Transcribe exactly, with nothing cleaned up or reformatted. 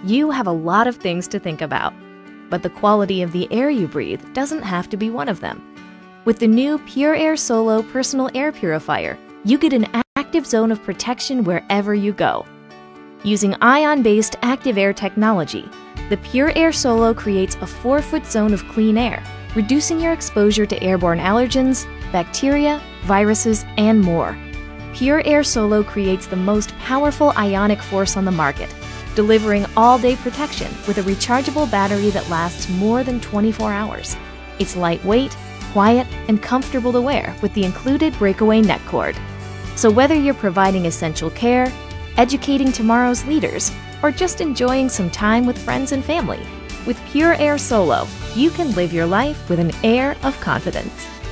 You have a lot of things to think about, but the quality of the air you breathe doesn't have to be one of them. With the new Pure Air Solo Personal Air Purifier, you get an active zone of protection wherever you go. Using ion-based active air technology, the Pure Air Solo creates a four-foot zone of clean air, reducing your exposure to airborne allergens, bacteria, viruses, and more. Pure Air Solo creates the most powerful ionic force on the market, delivering all-day protection with a rechargeable battery that lasts more than twenty-four hours. It's lightweight, quiet, and comfortable to wear with the included breakaway neck cord. So whether you're providing essential care, educating tomorrow's leaders, or just enjoying some time with friends and family, with Pure Air Solo, you can live your life with an air of confidence.